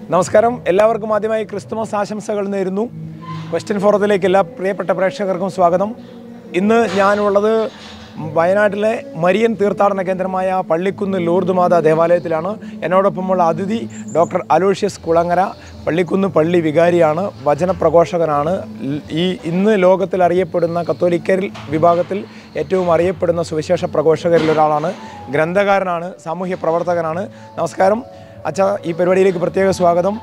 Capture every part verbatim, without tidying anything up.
നമസ്കാരം, എല്ലാവർക്കും ആദ്യമായി ക്രിസ്തുമസ് ആശംസകൾ നേരുന്നു. ക്വസ്റ്റ്യൻ ഫോറത്തിലേക്ക് എല്ലാ പ്രിയപ്പെട്ട പ്രേക്ഷകർക്കും സ്വാഗതം. ഇന്ന് ഞാനുള്ളത് വയനാട്ടിലെ മരിയൻ തീർത്ഥാടന കേന്ദ്രമായ പള്ളിക്കുന്ന് ലൂർദ് മാതാ ദേവാലയത്തിലാണ്. എന്നോടൊപ്പമുള്ള അതിഥി ഡോക്ടർ അലോഷ്യസ് കുളങ്ങര, പള്ളിക്കുന്ന് പള്ളി വികാരിയാണ്, വചനപ്രഘോഷകനാണ്. ഈ ഇന്ന് ലോകത്തിൽ അറിയപ്പെടുന്ന കത്തോലിക്കരിൽ വിഭാഗത്തിൽ ഏറ്റവും അറിയപ്പെടുന്ന സുവിശേഷ പ്രഘോഷകരിൽ ഒരാളാണ്, ഗ്രന്ഥകാരനാണ്, സാമൂഹ്യ പ്രവർത്തകനാണ്. നമസ്കാരം അച്ഛ, ഈ പരിപാടിയിലേക്ക് പ്രത്യേക സ്വാഗതം.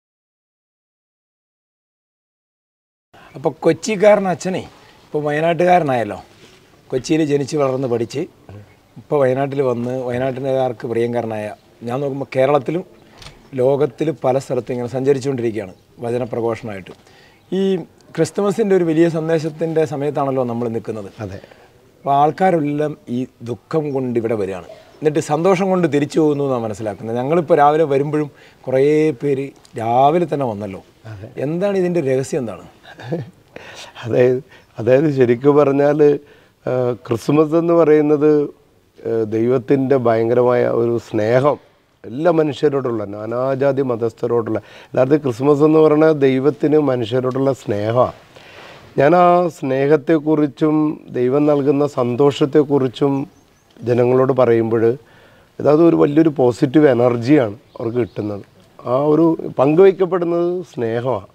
അപ്പോൾ കൊച്ചിക്കാരൻ അച്ഛനെ ഇപ്പോൾ വയനാട്ടുകാരനായല്ലോ. കൊച്ചിയിൽ ജനിച്ച് വളർന്ന് പഠിച്ച് ഇപ്പോൾ വയനാട്ടിൽ വന്ന് വയനാട്ടിലുകാർക്ക് പ്രിയങ്കരനായ, ഞാൻ നോക്കുമ്പോൾ കേരളത്തിലും ലോകത്തിലും പല സ്ഥലത്തും ഇങ്ങനെ സഞ്ചരിച്ചുകൊണ്ടിരിക്കുകയാണ് വചനപ്രഘോഷണമായിട്ട്. ഈ ക്രിസ്തുമസിൻ്റെ ഒരു വലിയ സന്ദേശത്തിൻ്റെ സമയത്താണല്ലോ നമ്മൾ നിൽക്കുന്നത്. അതെ. അപ്പോൾ ആൾക്കാരെല്ലാം ഈ ദുഃഖം കൊണ്ട് ഇവിടെ വരികയാണ്, എന്നിട്ട് സന്തോഷം കൊണ്ട് തിരിച്ചു പോകുന്നു എന്നാണ് മനസ്സിലാക്കുന്നത്. ഞങ്ങളിപ്പോൾ രാവിലെ വരുമ്പോഴും കുറേ പേര് രാവിലെ തന്നെ വന്നല്ലോ. എന്താണ് ഇതിൻ്റെ രഹസ്യം? എന്താണ്? അതായത് അതായത് ശരിക്കും പറഞ്ഞാൽ ക്രിസ്മസ് എന്ന് പറയുന്നത് ദൈവത്തിൻ്റെ ഭയങ്കരമായ ഒരു സ്നേഹം എല്ലാ മനുഷ്യരോടുള്ള, നാനാജാതി മതസ്ഥരോടുള്ള, യഥാർത്ഥത്തിൽ ക്രിസ്മസ് എന്ന് പറയുന്നത് ദൈവത്തിന് മനുഷ്യരോടുള്ള സ്നേഹമാണ്. ഞാൻ ആ സ്നേഹത്തെക്കുറിച്ചും ദൈവം നൽകുന്ന സന്തോഷത്തെക്കുറിച്ചും ജനങ്ങളോട് പറയുമ്പോൾ അതായത് ഒരു വലിയൊരു പോസിറ്റീവ് എനർജിയാണ് അവർക്ക് കിട്ടുന്നത്. ആ ഒരു പങ്കുവയ്ക്കപ്പെടുന്നത് സ്നേഹമാണ്.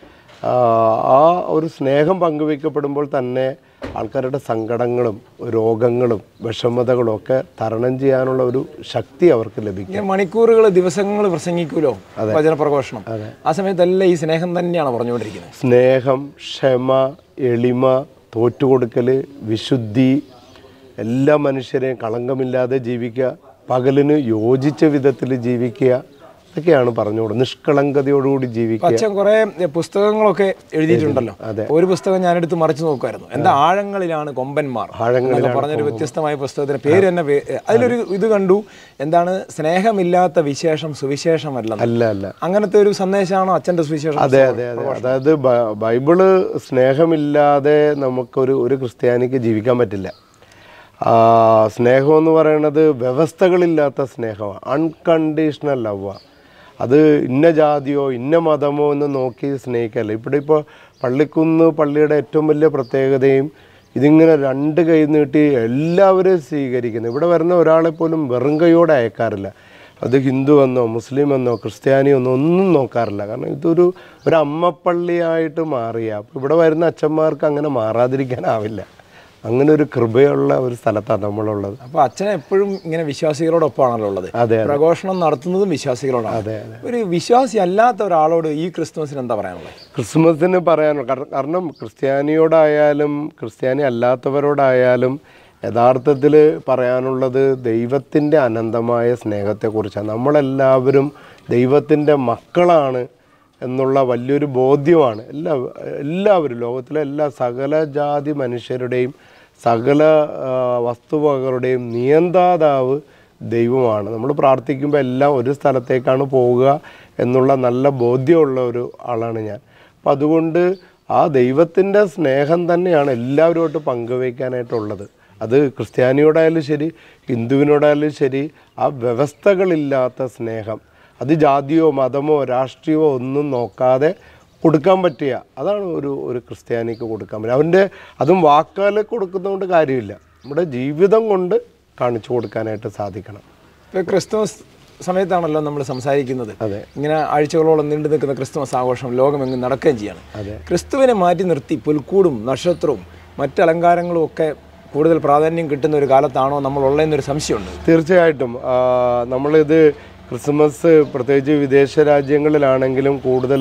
ആ ഒരു സ്നേഹം പങ്കുവയ്ക്കപ്പെടുമ്പോൾ തന്നെ ആൾക്കാരുടെ സങ്കടങ്ങളും രോഗങ്ങളും വിഷമതകളും ഒക്കെ തരണം ചെയ്യാനുള്ള ഒരു ശക്തി അവർക്ക് ലഭിക്കും. മണിക്കൂറുകൾ ദിവസങ്ങൾ പ്രസംഗിക്കുമല്ലോ വചനപ്രഘോഷണം. ആ സമയത്തെല്ലാം ഈ സ്നേഹം തന്നെയാണ് പറഞ്ഞുകൊണ്ടിരിക്കുന്നത്. സ്നേഹം, ക്ഷമ, എളിമ, തോറ്റുകൊടുക്കൽ, വിശുദ്ധി, എല്ലാ മനുഷ്യരെയും കളങ്കമില്ലാതെ ജീവിക്കുക, പകലിന് യോജിച്ച വിധത്തിൽ ജീവിക്കുക, ഒക്കെയാണ് പറഞ്ഞുകൊടുക്കുന്നത്. നിഷ്കളങ്കതയോടുകൂടി ജീവിക്കുക. അച്ഛൻ കുറേ പുസ്തകങ്ങളൊക്കെ എഴുതിയിട്ടുണ്ടല്ലോ. ഒരു പുസ്തകം ഞാനെടുത്ത് മറിച്ച് നോക്കുമായിരുന്നു. എന്താ ആഴങ്ങളിലാണ് കൊമ്പന്മാർ എന്നൊക്കെ പറഞ്ഞൊരു വ്യത്യസ്തമായ പുസ്തകത്തിന് പേര് തന്നെ. അതിലൊരു ഇത് കണ്ടു, എന്താണ്, സ്നേഹമില്ലാത്ത വിശേഷം സുവിശേഷമല്ല അല്ല അല്ല അങ്ങനത്തെ ഒരു സന്ദേശമാണ് അച്ഛൻ്റെ സുവിശേഷം. അതെ അതെ അതെ അതായത് ബൈബിള് സ്നേഹമില്ലാതെ നമുക്കൊരു ഒരു ക്രിസ്ത്യാനിക്ക് ജീവിക്കാൻ പറ്റില്ല. സ്നേഹം എന്ന് പറയുന്നത് വ്യവസ്ഥകളില്ലാത്ത സ്നേഹമാണ്, അൺകണ്ടീഷണൽ ലവാണ്. അത് ഇന്ന ജാതിയോ ഇന്ന മതമോ എന്ന് നോക്കി സ്നേഹിക്കല്ല. ഇവിടെ ഇപ്പോൾ പള്ളിക്കുന്ന് പള്ളിയുടെ ഏറ്റവും വലിയ പ്രത്യേകതയും ഇതിങ്ങനെ രണ്ട് കൈ നീട്ടി എല്ലാവരും സ്വീകരിക്കുന്നു. ഇവിടെ വരുന്ന ഒരാളെ പോലും വെറും കൈയോടെ അയക്കാറില്ല. അത് ഹിന്ദു എന്നോ മുസ്ലിം എന്നോ ക്രിസ്ത്യാനിയോ എന്നോ ഒന്നും നോക്കാറില്ല. കാരണം ഇതൊരു ഒരു അമ്മപ്പള്ളിയായിട്ട് മാറിയ, അപ്പോൾ ഇവിടെ വരുന്ന അച്ഛന്മാർക്ക് അങ്ങനെ മാറാതിരിക്കാനാവില്ല. അങ്ങനെ ഒരു കൃപയുള്ള ഒരു സ്ഥലത്താണ് നമ്മളുള്ളത്. അപ്പോൾ അച്ഛൻ എപ്പോഴും ഇങ്ങനെ വിശ്വാസികളോടൊപ്പമാണല്ലോ ഉള്ളത്. അതെ. പ്രഘോഷണം നടത്തുന്നതും വിശ്വാസികളോടാണ്. അതെ. ഒരു വിശ്വാസി അല്ലാത്ത ഒരാളോട് ഈ ക്രിസ്തുമസിന് എന്താ പറയാനുള്ളത്? ക്രിസ്മസിന് പറയാനുള്ള കാരണം ക്രിസ്ത്യാനിയോടായാലും ക്രിസ്ത്യാനി അല്ലാത്തവരോടായാലും യഥാർത്ഥത്തിൽ പറയാനുള്ളത് ദൈവത്തിൻ്റെ അനന്തമായ സ്നേഹത്തെക്കുറിച്ചാണ്. നമ്മളെല്ലാവരും ദൈവത്തിൻ്റെ മക്കളാണ് എന്നുള്ള വലിയൊരു ബോധ്യമാണ് എല്ലാ എല്ലാവരും ലോകത്തിലെ എല്ലാ സകല ജാതി മനുഷ്യരുടെയും സകല വസ്തുവകകളുടെയും നിയന്ത്രാതാവ് ദൈവമാണ്. നമ്മൾ പ്രാർത്ഥിക്കുമ്പോൾ എല്ലാം ഒരു സ്ഥലത്തേക്കാണ് പോവുക എന്നുള്ള നല്ല ബോധ്യമുള്ള ഒരു ആളാണ് ഞാൻ. അപ്പം അതുകൊണ്ട് ആ ദൈവത്തിൻ്റെ സ്നേഹം തന്നെയാണ് എല്ലാവരുമായിട്ട് പങ്കുവയ്ക്കാനായിട്ടുള്ളത്. അത് ക്രിസ്ത്യാനിയോടായാലും ശരി ഹിന്ദുവിനോടായാലും ശരി, ആ വ്യവസ്ഥകളില്ലാത്ത സ്നേഹം, അത് ജാതിയോ മതമോ രാഷ്ട്രീയമോ ഒന്നും നോക്കാതെ കൊടുക്കാൻ പറ്റിയ, അതാണ് ഒരു ഒരു ക്രിസ്ത്യാനിക്ക് കൊടുക്കാൻ പറ്റുക. അവൻ്റെ അതും വാക്കാൽ കൊടുക്കുന്നതുകൊണ്ട് കാര്യമില്ല, നമ്മുടെ ജീവിതം കൊണ്ട് കാണിച്ചു കൊടുക്കാനായിട്ട് സാധിക്കണം. ഇപ്പോൾ ക്രിസ്തുമസ് സമയത്താണല്ലോ നമ്മൾ സംസാരിക്കുന്നത്. അതെ. ഇങ്ങനെ ആഴ്ചകളോളം നീണ്ടു നിൽക്കുന്ന ക്രിസ്തുമസ് ആഘോഷം ലോകമെങ്ങും നടക്കുകയും ചെയ്യാണ്. അതെ. ക്രിസ്തുവിനെ മാറ്റി നിർത്തി പുൽക്കൂടും നക്ഷത്രവും മറ്റ് അലങ്കാരങ്ങളും ഒക്കെ കൂടുതൽ പ്രാധാന്യം കിട്ടുന്ന ഒരു കാലത്താണോ നമ്മളുള്ളതെന്നൊരു സംശയമുണ്ട്. തീർച്ചയായിട്ടും നമ്മളിത് ക്രിസ്മസ് പ്രത്യേകിച്ച് വിദേശ രാജ്യങ്ങളിലാണെങ്കിലും കൂടുതൽ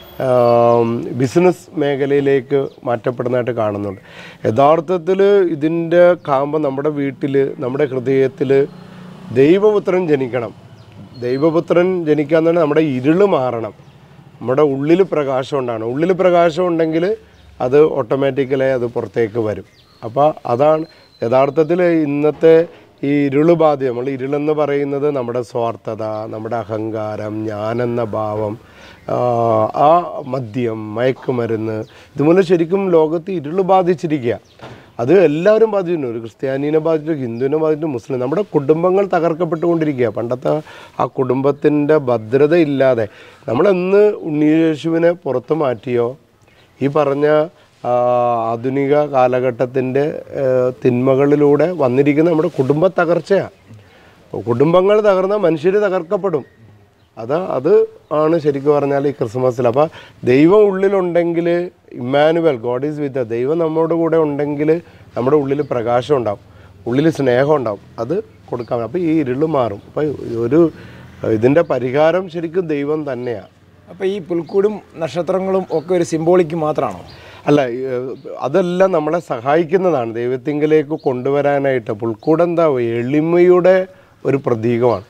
ബിസിനസ് മേഖലയിലേക്ക് മാറ്റപ്പെടുന്നതായിട്ട് കാണുന്നുണ്ട്. യഥാർത്ഥത്തിൽ ഇതിൻ്റെ കാമ്പ് നമ്മുടെ വീട്ടിൽ, നമ്മുടെ ഹൃദയത്തിൽ ദൈവപുത്രൻ ജനിക്കണം. ദൈവപുത്രൻ ജനിക്കാൻ തന്നെ നമ്മുടെ ഇരുള് മാറണം, നമ്മുടെ ഉള്ളിൽ പ്രകാശം ഉണ്ടാകണം. ഉള്ളിൽ പ്രകാശം ഉണ്ടെങ്കിൽ അത് ഓട്ടോമാറ്റിക്കലായി അത് പുറത്തേക്ക് വരും. അപ്പോൾ അതാണ് യഥാർത്ഥത്തിൽ ഇന്നത്തെ ഈ ഇരുള് ബാധ്യം. നമ്മൾ ഇരുളെന്ന് പറയുന്നത് നമ്മുടെ സ്വാർത്ഥത, നമ്മുടെ അഹങ്കാരം, ഞാനെന്ന ഭാവം, ആ മദ്യം, മയക്കുമരുന്ന്, ഇതുപോലെ ശരിക്കും ലോകത്ത് ഇരുള് ബാധിച്ചിരിക്കുക. അത് എല്ലാവരും ബാധിച്ചിട്ടുണ്ട്. ഒരു ക്രിസ്ത്യാനിനെ ബാധിച്ചു, ഹിന്ദുവിനെ ബാധിച്ചു, മുസ്ലിം. നമ്മുടെ കുടുംബങ്ങൾ തകർക്കപ്പെട്ടുകൊണ്ടിരിക്കുക. പണ്ടത്തെ ആ കുടുംബത്തിൻ്റെ ഭദ്രത ഇല്ലാതെ നമ്മളെന്ന് ഉണ്ണിയേശുവിനെ പുറത്ത് മാറ്റിയോ ഈ പറഞ്ഞ ആധുനിക കാലഘട്ടത്തിൻ്റെ തിന്മകളിലൂടെ വന്നിരിക്കുന്ന നമ്മുടെ കുടുംബ തകർച്ചയാണ്. കുടുംബങ്ങൾ തകർന്നാൽ മനുഷ്യർ തകർക്കപ്പെടും. അത് അത് ആണ് ശരിക്കും പറഞ്ഞാൽ ഈ ക്രിസ്മസിൽ. അപ്പോൾ ദൈവം ഉള്ളിലുണ്ടെങ്കിൽ, ഇമ്മാനുവൽ, ഗോഡ് ഈസ് വിത്ത്, ദൈവം നമ്മുടെ കൂടെ ഉണ്ടെങ്കിൽ നമ്മുടെ ഉള്ളിൽ പ്രകാശം ഉണ്ടാവും, ഉള്ളിൽ സ്നേഹം ഉണ്ടാവും. അത് കൊടുക്കാം. അപ്പോൾ ഈ ഇരുള് മാറും. അപ്പോൾ ഒരു ഇതിൻ്റെ പരിഹാരം ശരിക്കും ദൈവം തന്നെയാണ്. അപ്പോൾ ഈ പുൽക്കൂടും നക്ഷത്രങ്ങളും ഒക്കെ ഒരു സിംബോളിക്ക് മാത്രമാണോ? അല്ല, അതെല്ലാം നമ്മളെ സഹായിക്കുന്നതാണ് ദൈവത്തിങ്കിലേക്ക് കൊണ്ടുവരാനായിട്ട്. പുൽക്കൂട് എന്താ, എളിമയുടെ ഒരു പ്രതീകമാണ്.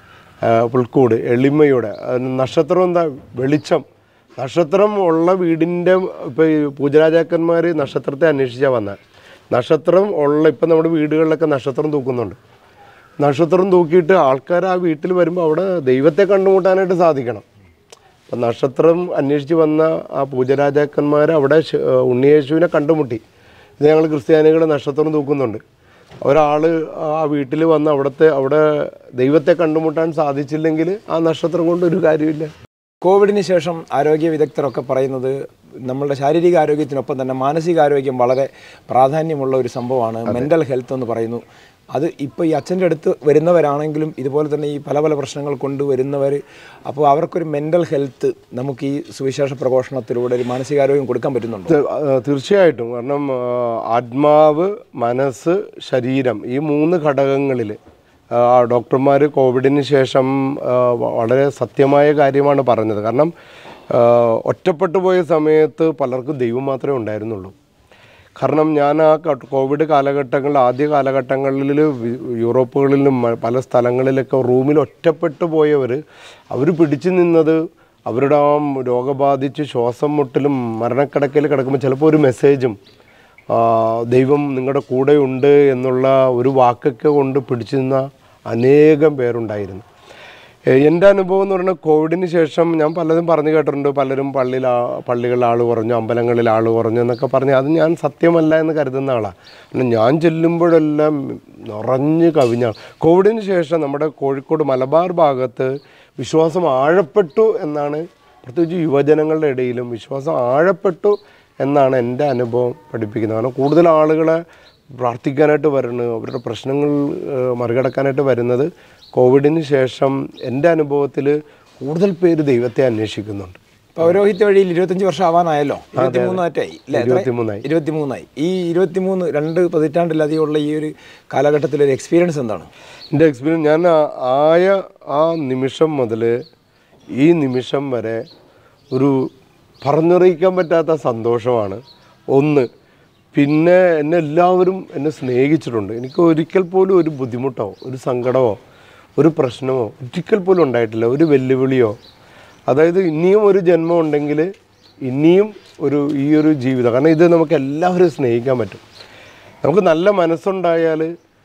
പുൽക്കൂട് എളിമയുടെ. നക്ഷത്രം എന്താ, വെളിച്ചം. നക്ഷത്രം ഉള്ള വീടിൻ്റെ, ഇപ്പോൾ ഈ പൂജരാജാക്കന്മാർ നക്ഷത്രത്തെ അന്വേഷിച്ചാൽ വന്നാൽ, നക്ഷത്രം ഉള്ള ഇപ്പം നമ്മുടെ വീടുകളിലൊക്കെ നക്ഷത്രം തൂക്കുന്നുണ്ട്. നക്ഷത്രം തൂക്കിയിട്ട് ആൾക്കാർ ആ വീട്ടിൽ വരുമ്പോൾ അവിടെ ദൈവത്തെ കണ്ടുമുട്ടാനായിട്ട് സാധിക്കണം. അപ്പം നക്ഷത്രം അന്വേഷിച്ച് വന്ന ആ പൂജരാജാക്കന്മാർ അവിടെ ഉണ്ണിയേശുവിനെ കണ്ടുമുട്ടി. ഇത് ഞങ്ങൾ ക്രിസ്ത്യാനികൾ നക്ഷത്രം തൂക്കുന്നുണ്ട്. ഒരാൾ ആ വീട്ടിൽ വന്ന് അവിടുത്തെ അവിടെ ദൈവത്തെ കണ്ടുമുട്ടാൻ സാധിച്ചില്ലെങ്കിൽ ആ നക്ഷത്രം കൊണ്ട് ഒരു കാര്യമില്ല. കോവിഡിന് ശേഷം ആരോഗ്യ വിദഗ്ധരൊക്കെ പറയുന്നത് നമ്മളുടെ ശാരീരിക ആരോഗ്യത്തിനൊപ്പം തന്നെ മാനസികാരോഗ്യം വളരെ പ്രാധാന്യമുള്ള ഒരു സംഭവമാണ് മെൻ്റൽ ഹെൽത്ത് എന്ന് പറയുന്നു. അത് ഇപ്പോൾ ഈ അച്ഛൻ്റെ അടുത്ത് വരുന്നവരാണെങ്കിലും ഇതുപോലെ തന്നെ ഈ പല പല പ്രശ്നങ്ങൾ കൊണ്ടുവരുന്നവർ, അപ്പോൾ അവർക്കൊരു മെൻ്റൽ ഹെൽത്ത് നമുക്ക് ഈ സുവിശേഷ പ്രഘോഷണത്തിലൂടെ ഒരു മാനസികാരോഗ്യം കൊടുക്കാൻ പറ്റുന്നുണ്ട്. തീർച്ചയായിട്ടും. കാരണം ആത്മാവ്, മനസ്സ്, ശരീരം, ഈ മൂന്ന് ഘടകങ്ങളിൽ ഡോക്ടർമാർ കോവിഡിന് ശേഷം വളരെ സത്യമായ കാര്യമാണ് പറഞ്ഞത്. കാരണം ഒറ്റപ്പെട്ടു പോയ സമയത്ത് പലർക്കും ദൈവം മാത്രമേ ഉണ്ടായിരുന്നുള്ളൂ. കാരണം ഞാൻ ആ കോവിഡ് കാലഘട്ടങ്ങളിൽ, ആദ്യ കാലഘട്ടങ്ങളിൽ യൂറോപ്പുകളിലും പല സ്ഥലങ്ങളിലൊക്കെ റൂമിൽ ഒറ്റപ്പെട്ടു പോയവർ, അവർ പിടിച്ചു നിന്നത് അവരുടെ ആ രോഗബാധിച്ച് ശ്വാസം മുട്ടലും മരണക്കിടക്കയിൽ കിടക്കുമ്പോൾ ചിലപ്പോൾ ഒരു മെസ്സേജും ദൈവം നിങ്ങളുടെ കൂടെയുണ്ട് എന്നുള്ള ഒരു വാക്കൊക്കെ കൊണ്ട് പിടിച്ചു നിന്ന അനേകം പേരുണ്ടായിരുന്നു. എൻ്റെ അനുഭവം എന്ന് പറഞ്ഞാൽ കോവിഡിന് ശേഷം ഞാൻ പലതും പറഞ്ഞു കേട്ടിട്ടുണ്ട്. പലരും പള്ളിയിൽ പള്ളികളിൽ ആൾ കുറഞ്ഞു, അമ്പലങ്ങളിൽ ആൾ കുറഞ്ഞു എന്നൊക്കെ പറഞ്ഞ് അത് ഞാൻ സത്യമല്ല എന്ന് കരുതുന്ന ആളാണ്. പിന്നെ ഞാൻ ചെല്ലുമ്പോഴെല്ലാം നിറഞ്ഞ് കവിഞ്ഞാണ്. കോവിഡിന് ശേഷം നമ്മുടെ കോഴിക്കോട് മലബാർ ഭാഗത്ത് വിശ്വാസം ആഴപ്പെട്ടു എന്നാണ്, പ്രത്യേകിച്ച് യുവജനങ്ങളുടെ ഇടയിലും വിശ്വാസം ആഴപ്പെട്ടു എന്നാണ് എൻ്റെ അനുഭവം പഠിപ്പിക്കുന്നത്. കാരണം കൂടുതൽ ആളുകളെ പ്രാർത്ഥിക്കാനായിട്ട് വരുന്നത്, അവരുടെ പ്രശ്നങ്ങൾ മറികടക്കാനായിട്ട് വരുന്നത് കോവിഡിന് ശേഷം എൻ്റെ അനുഭവത്തിൽ കൂടുതൽ പേര് ദൈവത്തെ അന്വേഷിക്കുന്നുണ്ട്. പൗരോഹിത്യ വഴിയിൽ ഇരുപത്തഞ്ച് വർഷം ആവാനായല്ലോ, ഇരുപത്തിമൂന്നായിട്ടായി അല്ലേ? ഇരുപത്തിമൂന്നായി ഇരുപത്തിമൂന്നായി ഈ ഇരുപത്തിമൂന്ന് രണ്ട് പതിറ്റാണ്ടിലധികമുള്ള ഈ ഒരു കാലഘട്ടത്തിലൊരു എക്സ്പീരിയൻസ് എന്താണ്? എൻ്റെ എക്സ്പീരിയൻസ്, ഞാൻ ആയ ആ നിമിഷം മുതൽ ഈ നിമിഷം വരെ ഒരു പറഞ്ഞറിയിക്കാൻ പറ്റാത്ത സന്തോഷമാണ് ഒന്ന്. പിന്നെ എന്നെ എല്ലാവരും എന്നെ സ്നേഹിച്ചിട്ടുണ്ട്. എനിക്ക് ഒരിക്കൽ പോലും ഒരു ബുദ്ധിമുട്ടോ ഒരു സങ്കടമോ ഒരു പ്രശ്നമോ ഒരിക്കൽ പോലും ഉണ്ടായിട്ടില്ല, ഒരു വെല്ലുവിളിയോ. അതായത് ഇനിയും ഒരു ജന്മം ഉണ്ടെങ്കിൽ ഇനിയും ഒരു ഈ ഒരു ജീവിതം, കാരണം ഇത് നമുക്ക് എല്ലാവരും സ്നേഹിക്കാൻ പറ്റും. നമുക്ക് നല്ല മനസ്സുണ്ടായാൽ,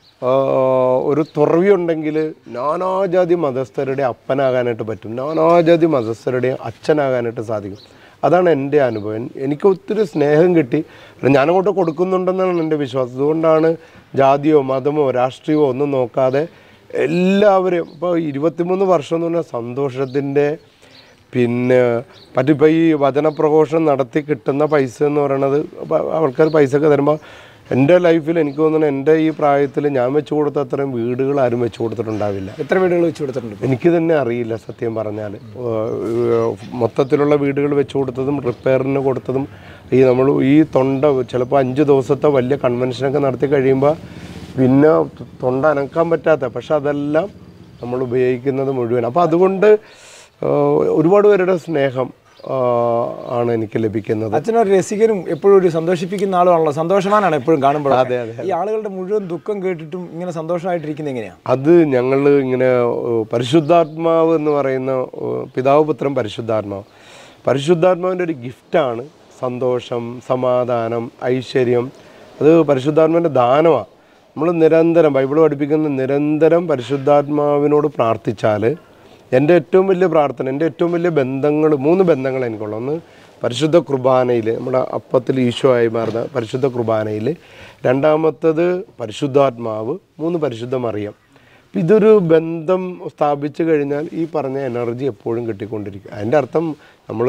ഒരു തുറവി ഉണ്ടെങ്കിൽ നാനാജാതി മതസ്ഥരുടെ അപ്പനാകാനായിട്ട് പറ്റും, നാനാജാതി മതസ്ഥരുടെ അച്ഛനാകാനായിട്ട് സാധിക്കും. അതാണ് എൻ്റെ അനുഭവം. എനിക്ക് ഒത്തിരി സ്നേഹം കിട്ടി, ഞാനങ്ങോട്ട് കൊടുക്കുന്നുണ്ടെന്നാണ് എൻ്റെ വിശ്വാസം. അതുകൊണ്ടാണ് ജാതിയോ മതമോ രാഷ്ട്രീയമോ ഒന്നും നോക്കാതെ എല്ലാവരും, ഇപ്പോൾ ഇരുപത്തിമൂന്ന് വർഷം എന്ന് പറഞ്ഞാൽ സന്തോഷത്തിൻ്റെ, പിന്നെ മറ്റിപ്പോൾ ഈ വചനപ്രഘോഷണം നടത്തി കിട്ടുന്ന പൈസ എന്ന് പറയണത്, ആൾക്കാർ പൈസയൊക്കെ തരുമ്പോൾ എൻ്റെ ലൈഫിൽ എനിക്ക് തോന്നുന്നു എൻ്റെ ഈ പ്രായത്തിൽ ഞാൻ വെച്ച് കൊടുത്ത അത്രയും വീടുകൾ ആരും വെച്ച് കൊടുത്തിട്ടുണ്ടാവില്ല. എത്ര വീടുകൾ വെച്ച് കൊടുത്തിട്ടുണ്ട് എനിക്ക് തന്നെ അറിയില്ല സത്യം പറഞ്ഞാൽ. മൊത്തത്തിലുള്ള വീടുകൾ വെച്ച് കൊടുത്തതും റിപ്പയറിന് കൊടുത്തതും, ഈ നമ്മൾ ഈ തൊണ്ട ചിലപ്പോൾ അഞ്ച് ദിവസത്തെ വലിയ കൺവെൻഷനൊക്കെ നടത്തി കഴിയുമ്പോൾ പിന്നെ തൊണ്ട അനക്കാൻ പറ്റാത്ത, പക്ഷെ അതെല്ലാം നമ്മൾ ഉപയോഗിക്കുന്നത് മുഴുവൻ. അപ്പോൾ അതുകൊണ്ട് ഒരുപാട് പേരുടെ സ്നേഹം ആണ് എനിക്ക് ലഭിക്കുന്നത്. അച്ഛനൊരു രസികനും എപ്പോഴും ഒരു സന്തോഷിപ്പിക്കുന്ന ആളുമാണല്ലോ, സന്തോഷവാനാണ് എപ്പോഴും കാണുമ്പോൾ. അതെ അതെ. ഈ ആളുകളുടെ മുഴുവൻ ദുഃഖം കേട്ടിട്ടും ഇങ്ങനെ സന്തോഷമായിട്ടിരിക്കുന്നത് എങ്ങനെയാണ്? അത് ഞങ്ങൾ ഇങ്ങനെ പരിശുദ്ധാത്മാവ് എന്ന് പറയുന്ന പിതാവ് പുത്രൻ പരിശുദ്ധാത്മാവ്, പരിശുദ്ധാത്മാവിൻ്റെ ഒരു ഗിഫ്റ്റാണ് സന്തോഷം, സമാധാനം, ഐശ്വര്യം. അത് പരിശുദ്ധാത്മാവിൻ്റെ ദാനമാണ്. നമ്മൾ നിരന്തരം ബൈബിൾ പഠിപ്പിക്കുന്ന നിരന്തരം പരിശുദ്ധാത്മാവിനോട് പ്രാർത്ഥിച്ചാൽ, എൻ്റെ ഏറ്റവും വലിയ പ്രാർത്ഥന, എൻ്റെ ഏറ്റവും വലിയ ബന്ധങ്ങൾ, മൂന്ന് ബന്ധങ്ങൾ എനിക്കുള്ള. ഒന്ന് പരിശുദ്ധ കുർബാനയിൽ നമ്മുടെ അപ്പത്തിൽ ഈശോ ആയി മാറുന്ന പരിശുദ്ധ കുർബാനയിൽ, രണ്ടാമത്തത് പരിശുദ്ധാത്മാവ്, മൂന്ന് പരിശുദ്ധ മറിയം. അപ്പം ഇതൊരു ബന്ധം സ്ഥാപിച്ചു കഴിഞ്ഞാൽ ഈ പറഞ്ഞ എനർജി എപ്പോഴും കിട്ടിക്കൊണ്ടിരിക്കും. അതിൻ്റെ അർത്ഥം നമ്മൾ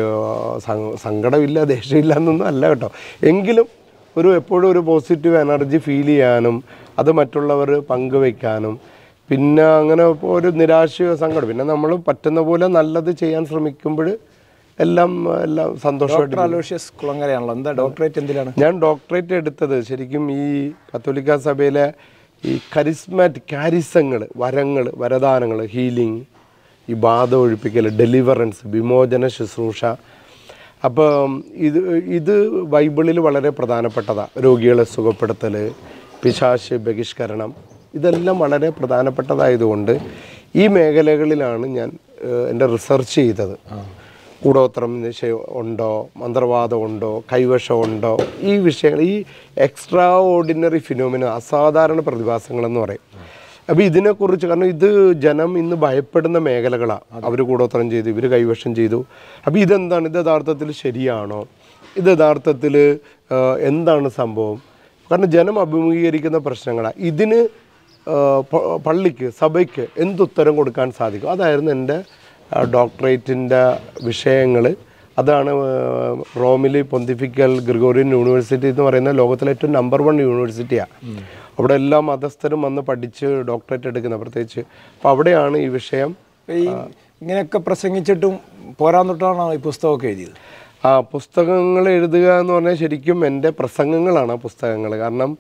സങ്കടമില്ല ദേഷ്യമില്ല എന്നൊന്നും അല്ല കേട്ടോ. എങ്കിലും ഒരു എപ്പോഴും ഒരു പോസിറ്റീവ് എനർജി ഫീൽ ചെയ്യാനും അത് മറ്റുള്ളവർ പങ്കുവയ്ക്കാനും, പിന്നെ അങ്ങനെ ഒരു നിരാശയോ സങ്കടം, പിന്നെ നമ്മൾ പറ്റുന്ന പോലെ നല്ലത് ചെയ്യാൻ ശ്രമിക്കുമ്പോൾ എല്ലാം എല്ലാം സന്തോഷമായിട്ട്. അലോഷ്യസ് കുളങ്ങരയാണല്ലോ, എന്താ ഡോക്ടറേറ്റ് എന്തിലാണ്? ഞാൻ ഡോക്ടറേറ്റ് എടുത്തത് ശരിക്കും ഈ കത്തോലിക്ക സഭയിലെ ഈ കരിസ്മാറ്റിക് കാരിസങ്ങൾ, വരങ്ങൾ, വരദാനങ്ങൾ, ഹീലിംഗ്, ഈ ബാധ ഒഴിപ്പിക്കൽ, ഡെലിവറൻസ്, വിമോചന ശുശ്രൂഷ. അപ്പം ഇത് ഇത് ബൈബിളിൽ വളരെ പ്രധാനപ്പെട്ടതാണ്. രോഗികളെ സുഖപ്പെടുത്തൽ, പിശാച് ബഹിഷ്കരണം, ഇതെല്ലാം വളരെ പ്രധാനപ്പെട്ടതായതുകൊണ്ട് ഈ മേഖലകളിലാണ് ഞാൻ എൻ്റെ റിസർച്ച് ചെയ്തത്. കൂടോത്രം ഉണ്ടോ, മന്ത്രവാദം ഉണ്ടോ, കൈവശം ഉണ്ടോ, ഈ വിഷയങ്ങൾ, ഈ എക്സ്ട്രാ ഓർഡിനറി ഫിനോമിന, അസാധാരണ പ്രതിഭാസങ്ങളെന്ന് പറയും. അപ്പോൾ ഇതിനെക്കുറിച്ച്, കാരണം ഇത് ജനം ഇന്ന് ഭയപ്പെടുന്ന മേഖലകളാണ്. അവർ കൂടോത്രം ചെയ്തു, ഇവർ കൈവശം ചെയ്തു. അപ്പോൾ ഇതെന്താണ്, ഇത് യഥാർത്ഥത്തിൽ ശരിയാണോ, ഇത് യഥാർത്ഥത്തിൽ എന്താണ് സംഭവം? കാരണം ജനം അഭിമുഖീകരിക്കുന്ന പ്രശ്നങ്ങളാണ്. ഇതിന് പള്ളിക്ക്, സഭയ്ക്ക് എന്തുത്തരം കൊടുക്കാൻ സാധിക്കും? അതായിരുന്നു എൻ്റെ ഡോക്ടറേറ്റിൻ്റെ വിഷയങ്ങൾ. അതാണ് റോമിൽ പൊന്തിഫിക്കൽ ഗ്രിഗോറിയൻ യൂണിവേഴ്സിറ്റി എന്ന് പറയുന്ന ലോകത്തിലെ ഏറ്റവും നമ്പർ വൺ യൂണിവേഴ്സിറ്റിയാണ്. അവിടെ എല്ലാ മതസ്ഥരും വന്ന് പഠിച്ച് ഡോക്ടറേറ്റ് എടുക്കുന്നത് പ്രത്യേകിച്ച്. അപ്പോൾ അവിടെയാണ് ഈ വിഷയം. ഈ ഇങ്ങനെയൊക്കെ പ്രസംഗിച്ചിട്ടും പോരാന്നിട്ടാണ് ഈ പുസ്തകമൊക്കെ എഴുതിയത്. ആ പുസ്തകങ്ങൾ എഴുതുക എന്ന് പറഞ്ഞാൽ ശരിക്കും എൻ്റെ പ്രസംഗങ്ങളാണ് ആ പുസ്തകങ്ങൾ. കാരണം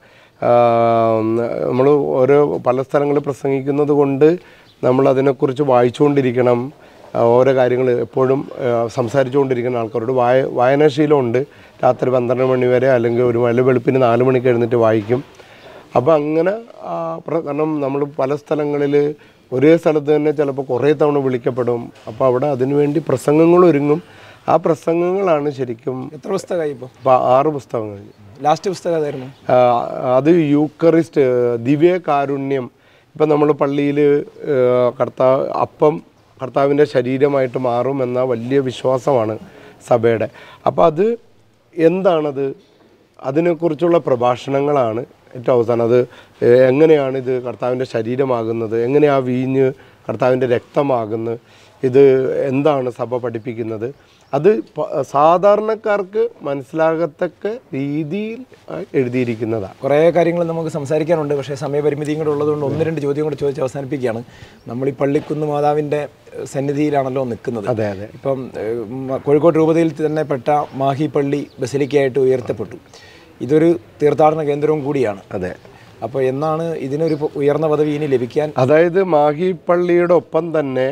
നമ്മൾ ഓരോ പല സ്ഥലങ്ങളിൽ പ്രസംഗിക്കുന്നത് കൊണ്ട് നമ്മൾ അതിനെക്കുറിച്ച് വായിച്ചുകൊണ്ടിരിക്കണം. ഓരോ കാര്യങ്ങൾ എപ്പോഴും സംസാരിച്ചുകൊണ്ടിരിക്കുന്ന ആൾക്കാരോട് വായ വായനാശീലമുണ്ട്. രാത്രി പന്ത്രണ്ട് മണി വരെ അല്ലെങ്കിൽ ഒരു നല്ല വെളുപ്പിന് നാല് മണിക്ക് എഴുന്നേറ്റ് വായിക്കും. അപ്പോൾ അങ്ങനെ കാരണം നമ്മൾ പല സ്ഥലങ്ങളിൽ ഒരേ സ്ഥലത്ത് തന്നെ ചിലപ്പോൾ കുറേ തവണ വിളിക്കപ്പെടും. അപ്പോൾ അവിടെ അതിനുവേണ്ടി പ്രസംഗങ്ങൾ ഒരുങ്ങും. ആ പ്രസംഗങ്ങളാണ് ശരിക്കും. എത്ര പുസ്തകമായി ഇപ്പോൾ? ഇപ്പോൾ ആറ് പുസ്തകങ്ങൾ. ലാസ്റ്റ് പുസ്തകം ഏതായിരുന്നു? അത് യൂക്കറിസ്റ്റ്, ദിവ്യ കാരുണ്യം. ഇപ്പം നമ്മൾ പള്ളിയിൽ കർത്താവ് അപ്പം കർത്താവിൻ്റെ ശരീരമായിട്ട് മാറുമെന്ന വലിയ വിശ്വാസമാണ് സഭയുടെ. അപ്പോൾ അത് എന്താണത്, അതിനെക്കുറിച്ചുള്ള പ്രഭാഷണങ്ങളാണ് ഏറ്റവും അവസാനം. അത് എങ്ങനെയാണ് ഇത് കർത്താവിൻ്റെ ശരീരമാകുന്നത്, എങ്ങനെയാണ് വീഞ്ഞ് കർത്താവിൻ്റെ രക്തമാകുന്നത്, ഇത് എന്താണ് സഭ പഠിപ്പിക്കുന്നത്, അത് സാധാരണക്കാർക്ക് മനസ്സിലാകത്തക്ക രീതിയിൽ എഴുതിയിരിക്കുന്നതാണ്. കുറേ കാര്യങ്ങൾ നമുക്ക് സംസാരിക്കാനുണ്ട്, പക്ഷേ സമയപരിമിതിയും കൂടെ ഉള്ളതുകൊണ്ട് ഒന്ന് രണ്ട് ചോദ്യം കൂടെ ചോദിച്ച് അവസാനിപ്പിക്കുകയാണ്. നമ്മൾ ഈ പള്ളിക്കുന്ന് മാതാവിൻ്റെ സന്നിധിയിലാണല്ലോ നിൽക്കുന്നത്. അതെ അതെ. ഇപ്പം കോഴിക്കോട് രൂപതയിൽ തന്നെ പെട്ട മാഹി പള്ളി ബസിലിക്കയായിട്ട് ഉയർത്തപ്പെട്ടു. ഇതൊരു തീർത്ഥാടന കേന്ദ്രവും കൂടിയാണ്. അതെ. അപ്പോൾ എന്നാണ് ഇതിനൊരു ഉയർന്ന പദവി ഇനി ലഭിക്കാൻ? അതായത് മാഹി പള്ളിയുടെ ഒപ്പം തന്നെ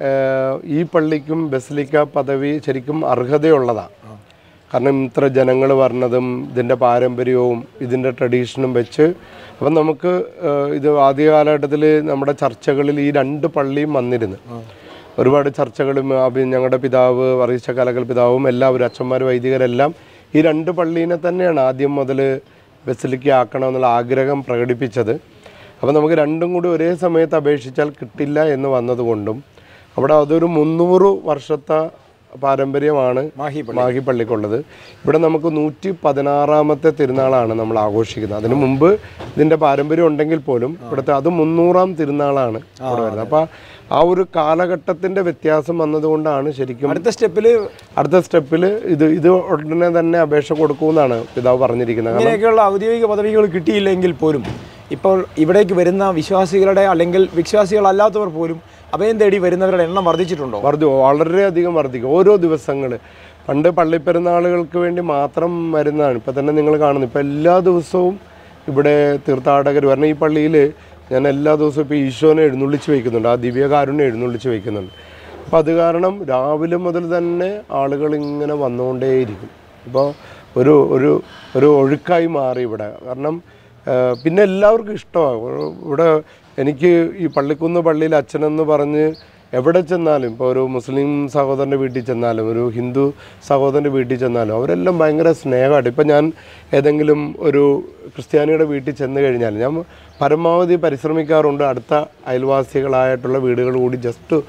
ഈ പള്ളിക്കും ബസിലിക്ക പദവി ശരിക്കും അർഹതയുള്ളതാണ്. കാരണം ഇത്ര ജനങ്ങൾ പറഞ്ഞതും ഇതിൻ്റെ പാരമ്പര്യവും ഇതിൻ്റെ ട്രഡീഷനും വെച്ച്. അപ്പം നമുക്ക് ഇത് ആദ്യ കാലഘട്ടത്തിൽ നമ്മുടെ ചർച്ചകളിൽ ഈ രണ്ട് പള്ളിയും വന്നിരുന്നു. ഒരുപാട് ചർച്ചകളും ഞങ്ങളുടെ പിതാവ് വർഗീച്ച കലകൾ പിതാവും എല്ലാവരും അച്ഛന്മാർ വൈദികരെല്ലാം ഈ രണ്ട് പള്ളീനെ തന്നെയാണ് ആദ്യം മുതൽ ബസിലിക്ക ആക്കണമെന്നുള്ള ആഗ്രഹം പ്രകടിപ്പിച്ചത്. അപ്പോൾ നമുക്ക് രണ്ടും കൂടി ഒരേ സമയത്ത് അപേക്ഷിച്ചാൽ കിട്ടില്ല എന്ന് വന്നതുകൊണ്ടും അവിടെ അതൊരു മുന്നൂറ് വർഷത്തെ പാരമ്പര്യമാണ് മാഹി പള്ളിക്കുള്ളത്. ഇവിടെ നമുക്ക് നൂറ്റി പതിനാറാമത്തെ തിരുനാളാണ് നമ്മൾ ആഘോഷിക്കുന്നത്. അതിനു മുമ്പ് ഇതിൻ്റെ പാരമ്പര്യം ഉണ്ടെങ്കിൽ പോലും ഇവിടുത്തെ അത് മുന്നൂറാം തിരുനാളാണ് ഇവിടെ വരുന്നത്. അപ്പോൾ ആ ഒരു കാലഘട്ടത്തിൻ്റെ വ്യത്യാസം വന്നതുകൊണ്ടാണ് ശരിക്കും അടുത്ത സ്റ്റെപ്പിൽ അടുത്ത സ്റ്റെപ്പിൽ ഇത് ഇത് ഉടനെ തന്നെ അപേക്ഷ കൊടുക്കുമെന്നാണ് പിതാവ് പറഞ്ഞിരിക്കുന്നത്. അങ്ങനെയൊക്കെയുള്ള ഔദ്യോഗിക പദവികൾ കിട്ടിയില്ലെങ്കിൽ പോലും ഇപ്പോൾ ഇവിടേക്ക് വരുന്ന വിശ്വാസികളുടെ അല്ലെങ്കിൽ വിശ്വാസികളല്ലാത്തവർ പോലും അഭയം തേടി വരുന്നവരുടെ എണ്ണം വർദ്ധിച്ചിട്ടുണ്ടോ? വർദ്ധി വളരെയധികം വർദ്ധിക്കും ഓരോ ദിവസങ്ങൾ. പണ്ട് പള്ളിപ്പെരുന്നാളുകൾക്ക് വേണ്ടി മാത്രം വരുന്നതാണ്. ഇപ്പം തന്നെ നിങ്ങൾ കാണുന്നു, ഇപ്പം എല്ലാ ദിവസവും ഇവിടെ തീർത്ഥാടകർ വരണം. ഈ പള്ളിയിൽ ഞാൻ എല്ലാ ദിവസവും ഇപ്പോൾ ഈശോനെ എഴുന്നള്ളിച്ച് വയ്ക്കുന്നുണ്ട്, ആ ദിവ്യകാരുണ്യം എഴുന്നള്ളിച്ച് വയ്ക്കുന്നുണ്ട്. അപ്പോൾ അത് കാരണം രാവിലെ മുതൽ തന്നെ ആളുകൾ ഇങ്ങനെ വന്നുകൊണ്ടേയിരിക്കും. ഇപ്പോൾ ഒരു ഒരു ഒരു ഒഴുക്കായി മാറി ഇവിടെ. കാരണം പിന്നെ എല്ലാവർക്കും ഇഷ്ടമാണ് ഇവിടെ. എനിക്ക് ഈ പള്ളിക്കുന്ന് പള്ളിയിൽ അച്ഛനെന്ന് പറഞ്ഞ് എവിടെ ചെന്നാലും, ഇപ്പോൾ ഒരു മുസ്ലിം സഹോദരൻ്റെ വീട്ടിൽ ചെന്നാലും ഒരു ഹിന്ദു സഹോദരൻ്റെ വീട്ടിൽ ചെന്നാലും അവരെല്ലാം ഭയങ്കര സ്നേഹമായിട്ട്. ഇപ്പം ഞാൻ ഏതെങ്കിലും ഒരു ക്രിസ്ത്യാനിയുടെ വീട്ടിൽ ചെന്ന് കഴിഞ്ഞാൽ ഞാൻ പരമാവധി പരിശ്രമിക്കാറുണ്ട് അടുത്ത അയൽവാസികളായിട്ടുള്ള വീടുകൾ കൂടി ജസ്റ്റ്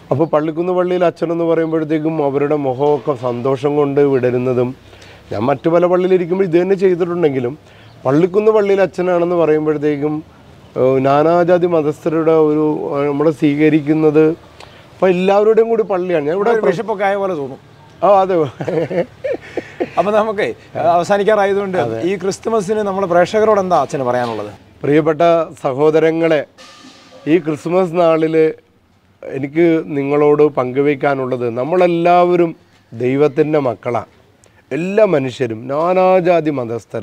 അപ്പോൾ പള്ളിക്കുന്ന് പള്ളിയിൽ അച്ഛനെന്ന് പറയുമ്പോഴത്തേക്കും അവരുടെ മുഖമൊക്കെ സന്തോഷം കൊണ്ട് വിടരുന്നതും, ഞാൻ മറ്റു പല പള്ളിയിലിരിക്കുമ്പോൾ ഇത് തന്നെ ചെയ്തിട്ടുണ്ടെങ്കിലും പള്ളിക്കുന്ന് പള്ളിയിൽ അച്ഛനാണെന്ന് പറയുമ്പോഴത്തേക്കും നാനാജാതി മതസ്ഥരുടെ ഒരു നമ്മൾ സ്വീകരിക്കുന്നത്, അപ്പോൾ എല്ലാവരുടെയും കൂടി പള്ളിയാണ്. ഞാൻ ഇവിടെ ബിഷപ്പൊക്കെ ആയ പോലെ തോന്നും. ആ അതെ. അപ്പം നമുക്ക് അവസാനിക്കാറായതുകൊണ്ട് ഈ ക്രിസ്തുമസിന് നമ്മുടെ പ്രേക്ഷകരോട് എന്താ അച്ഛന് പറയാനുള്ളത്? പ്രിയപ്പെട്ട സഹോദരങ്ങളെ, ഈ ക്രിസ്മസ് നാളിൽ എനിക്ക് നിങ്ങളോട് പങ്കുവയ്ക്കാനുള്ളത്, നമ്മളെല്ലാവരും ദൈവത്തിൻ്റെ മക്കളാണ്. എല്ലാ മനുഷ്യരും നാനാജാതി മതസ്ഥർ.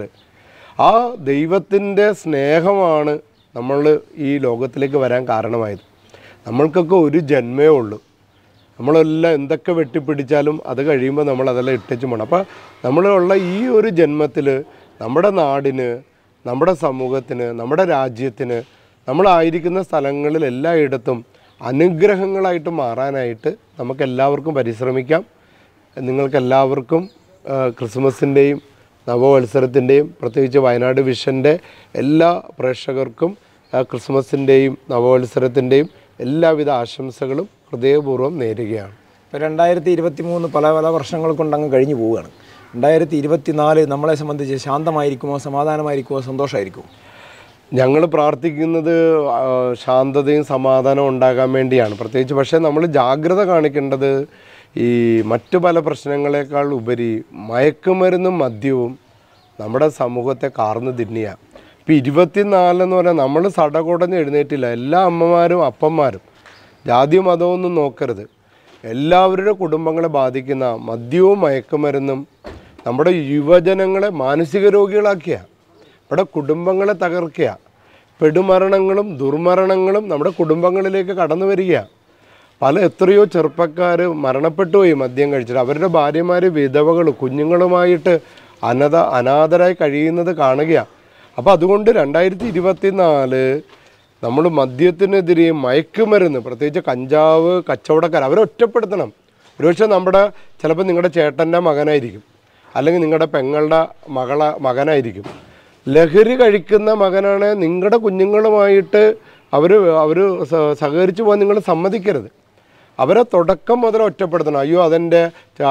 ആ ദൈവത്തിൻ്റെ സ്നേഹമാണ് നമ്മൾ ഈ ലോകത്തിലേക്ക് വരാൻ കാരണമായത്. നമ്മൾക്കൊക്കെ ഒരു ജന്മേ ഉള്ളൂ. നമ്മളെല്ലാം എന്തൊക്കെ വെട്ടിപ്പിടിച്ചാലും അത് കഴിയുമ്പോൾ നമ്മൾ അതെല്ലാം ഇട്ടേച്ച് പോകണം. അപ്പോൾ നമ്മളുള്ള ഈ ഒരു ജന്മത്തിൽ നമ്മുടെ നാടിന്, നമ്മുടെ സമൂഹത്തിന്, നമ്മുടെ രാജ്യത്തിന്, നമ്മളായിരിക്കുന്ന സ്ഥലങ്ങളിൽ എല്ലായിടത്തും അനുഗ്രഹങ്ങളായിട്ട് മാറാനായിട്ട് നമുക്കെല്ലാവർക്കും പരിശ്രമിക്കാം. നിങ്ങൾക്കെല്ലാവർക്കും ക്രിസ്മസിൻ്റെയും നവവത്സരത്തിൻ്റെയും പ്രത്യേകിച്ച് വയനാട് വിഷൻ്റെ എല്ലാ പ്രേക്ഷകർക്കും ക്രിസ്മസിൻ്റെയും നവവത്സരത്തിൻ്റെയും എല്ലാവിധ ആശംസകളും ഹൃദയപൂർവ്വം നേരുകയാണ്. ഇപ്പോൾ രണ്ടായിരത്തി ഇരുപത്തി മൂന്ന് പല പല വർഷങ്ങൾ കൊണ്ടങ്ങ് കഴിഞ്ഞു പോവുകയാണ്. രണ്ടായിരത്തി ഇരുപത്തി നാല് നമ്മളെ സംബന്ധിച്ച് ശാന്തമായിരിക്കുമോ, സമാധാനമായിരിക്കുമോ, സന്തോഷമായിരിക്കുമോ? ഞങ്ങൾ പ്രാർത്ഥിക്കുന്നത് ശാന്തതയും സമാധാനവും ഉണ്ടാകാൻ വേണ്ടിയാണ് പ്രത്യേകിച്ച്. പക്ഷേ നമ്മൾ ജാഗ്രത കാണിക്കേണ്ടത് ഈ മറ്റു പല പ്രശ്നങ്ങളെക്കാൾ ഉപരി മയക്കുമരുന്നും മദ്യവും നമ്മുടെ സമൂഹത്തെ കാർന്നു തിന്നിയാണ്. ഇപ്പോൾ ഇരുപത്തിനാലെന്ന് പറഞ്ഞാൽ നമ്മൾ സടകുടഞ്ഞ് എഴുന്നേറ്റില്ല. എല്ലാ അമ്മമാരും അപ്പന്മാരും ജാതി മതമൊന്നും നോക്കരുത്. എല്ലാവരുടെ കുടുംബങ്ങളെ ബാധിക്കുന്ന മദ്യവും മയക്കുമരുന്നും നമ്മുടെ യുവജനങ്ങളെ മാനസിക രോഗികളാക്കിയ, നമ്മുടെ കുടുംബങ്ങളെ തകർക്കുക. പെടുമരണങ്ങളും ദുർമരണങ്ങളും നമ്മുടെ കുടുംബങ്ങളിലേക്ക് കടന്നു വരികയാണ്. പല എത്രയോ ചെറുപ്പക്കാർ മരണപ്പെട്ടു പോയി മദ്യം കഴിച്ചിട്ട്. അവരുടെ ഭാര്യമാർ വിധവകൾ കുഞ്ഞുങ്ങളുമായിട്ട് അനത അനാഥരായി കഴിയുന്നത് കാണുകയാണ്. അപ്പോൾ അതുകൊണ്ട് രണ്ടായിരത്തി ഇരുപത്തി നാല് നമ്മൾ മദ്യത്തിനെതിരെയും മയക്കുമരുന്ന് പ്രത്യേകിച്ച് കഞ്ചാവ് കച്ചവടക്കാർ അവരെ ഒറ്റപ്പെടുത്തണം. ഒരുപക്ഷെ നമ്മുടെ ചിലപ്പോൾ നിങ്ങളുടെ ചേട്ടൻ്റെ മകനായിരിക്കും, അല്ലെങ്കിൽ നിങ്ങളുടെ പെങ്ങളുടെ മകള മകനായിരിക്കും. ലഹരി കഴിക്കുന്ന മകനാണ് നിങ്ങളുടെ കുഞ്ഞുങ്ങളുമായിട്ട് അവർ അവർ സഹകരിച്ച് പോകാൻ നിങ്ങൾ സമ്മതിക്കരുത്. അവരെ തുടക്കം മുതൽ ഒറ്റപ്പെടുത്തണം. അയ്യോ അതെൻ്റെ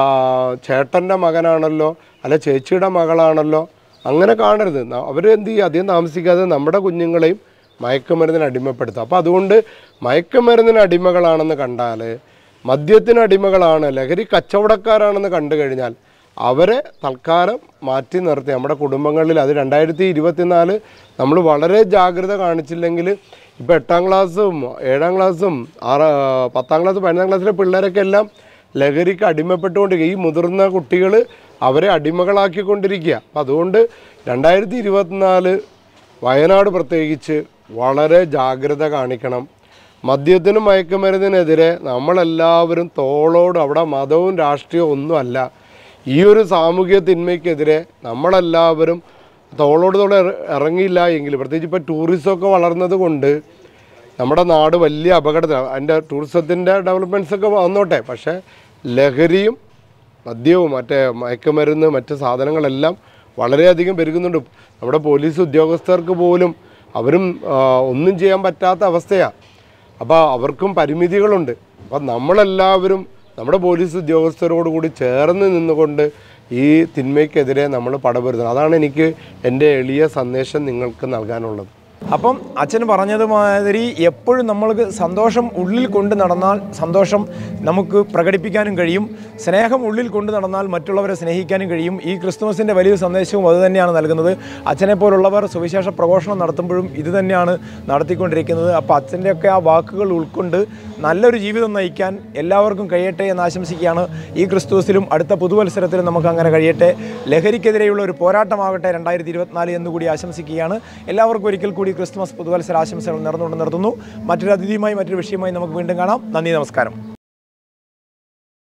ചേട്ടൻ്റെ മകനാണല്ലോ, അല്ല ചേച്ചിയുടെ മകളാണല്ലോ, അങ്ങനെ കാണരുത്. അവരെന്ത് ചെയ്യുക, അധികം താമസിക്കാതെ നമ്മുടെ കുഞ്ഞുങ്ങളെയും മയക്കുമരുന്നിന് അടിമപ്പെടുത്തുക. അപ്പോൾ അതുകൊണ്ട് മയക്കുമരുന്നിന് അടിമകളാണെന്ന് കണ്ടാൽ, മദ്യത്തിന് അടിമകളാണ്, ലഹരി കച്ചവടക്കാരാണെന്ന് കണ്ടു കഴിഞ്ഞാൽ അവരെ തൽക്കാലം മാറ്റി നിർത്തി നമ്മുടെ കുടുംബങ്ങളിൽ. അത് രണ്ടായിരത്തി ഇരുപത്തിനാല് നമ്മൾ വളരെ ജാഗ്രത കാണിച്ചില്ലെങ്കിൽ ഇപ്പോൾ എട്ടാം ക്ലാസ്സും ഏഴാം ക്ലാസ്സും ആറ് പത്താം ക്ലാസ് പതിനൊന്നാം ക്ലാസ്സിലെ പിള്ളേരൊക്കെ എല്ലാം ലഹരിക്ക് അടിമപ്പെട്ടുകൊണ്ടിരിക്കുക. ഈ മുതിർന്ന കുട്ടികൾ അവരെ അടിമകളാക്കിക്കൊണ്ടിരിക്കുക. അപ്പം അതുകൊണ്ട് രണ്ടായിരത്തി ഇരുപത്തിനാല് വയനാട് പ്രത്യേകിച്ച് വളരെ ജാഗ്രത കാണിക്കണം. മദ്യത്തിനും മയക്കുമരുന്നിനെതിരെ നമ്മളെല്ലാവരും തോളോട്, അവിടെ മതവും രാഷ്ട്രീയവും ഒന്നുമല്ല, ഈ ഒരു സാമൂഹിക തിന്മയ്ക്കെതിരെ നമ്മളെല്ലാവരും തോളോട് തോളെ ഇറങ്ങിയില്ല എങ്കിൽ, പ്രത്യേകിച്ച് ഇപ്പോൾ ടൂറിസമൊക്കെ വളർന്നത് കൊണ്ട് നമ്മുടെ നാട് വലിയ അപകടത്തിൽ. അതിൻ്റെ ടൂറിസത്തിൻ്റെ ഡെവലപ്മെൻറ്റ്സൊക്കെ വന്നോട്ടെ, പക്ഷേ ലഹരിയും മദ്യവും മറ്റേ മയക്കുമരുന്ന് മറ്റ് സാധനങ്ങളെല്ലാം വളരെയധികം പെരുകുന്നുണ്ട്. നമ്മുടെ പോലീസ് ഉദ്യോഗസ്ഥർക്ക് പോലും അവരും ഒന്നും ചെയ്യാൻ പറ്റാത്ത അവസ്ഥയാണ്. അപ്പോൾ അവർക്കും പരിമിതികളുണ്ട്. അപ്പം നമ്മളെല്ലാവരും നമ്മുടെ പോലീസ് ഉദ്യോഗസ്ഥരോട് കൂടി ചേർന്ന് നിന്നുകൊണ്ട് ഈ തിന്മയ്ക്കെതിരെ നമ്മൾ പടപൊരുത്തണം. അതാണ് എനിക്ക് എൻ്റെ എളിയ സന്ദേശം നിങ്ങൾക്ക് നൽകാനുള്ളത്. അപ്പം അച്ഛൻ പറഞ്ഞതുമാതിരി എപ്പോഴും നമ്മൾക്ക് സന്തോഷം ഉള്ളിൽ കൊണ്ട് നടന്നാൽ സന്തോഷം നമുക്ക് പ്രകടിപ്പിക്കാനും കഴിയും. സ്നേഹം ഉള്ളിൽ കൊണ്ട് നടന്നാൽ മറ്റുള്ളവരെ സ്നേഹിക്കാനും കഴിയും. ഈ ക്രിസ്തുമസിൻ്റെ വലിയ സന്ദേശവും അതുതന്നെയാണ് നൽകുന്നത്. അച്ഛനെ പോലുള്ളവർ സുവിശേഷ പ്രഘോഷണം നടത്തുമ്പോഴും ഇത് തന്നെയാണ് നടത്തിക്കൊണ്ടിരിക്കുന്നത്. അപ്പോൾ അച്ഛൻ്റെയൊക്കെ ആ വാക്കുകൾ ഉൾക്കൊണ്ട് നല്ലൊരു ജീവിതം നയിക്കാൻ എല്ലാവർക്കും കഴിയട്ടെ എന്ന് ആശംസിക്കുകയാണ്. ഈ ക്രിസ്തുമസിലും അടുത്ത പുതുവത്സരത്തിലും നമുക്ക് അങ്ങനെ കഴിയട്ടെ. ലഹരിക്കെതിരെയുള്ള ഒരു പോരാട്ടമാകട്ടെ രണ്ടായിരത്തി ഇരുപത്തിനാല് എന്നുകൂടി ആശംസിക്കുകയാണ്. എല്ലാവർക്കും ഒരിക്കൽ കൂടി ക്രിസ്തുമസ് പുതുവത്സര ആശംസകൾ നേർന്നുകൊണ്ട് നിർത്തുന്നു. മറ്റൊരു അതിഥിയുമായി മറ്റൊരു വിഷയമായി നമുക്ക് വീണ്ടും കാണാം. നന്ദി, നമസ്കാരം.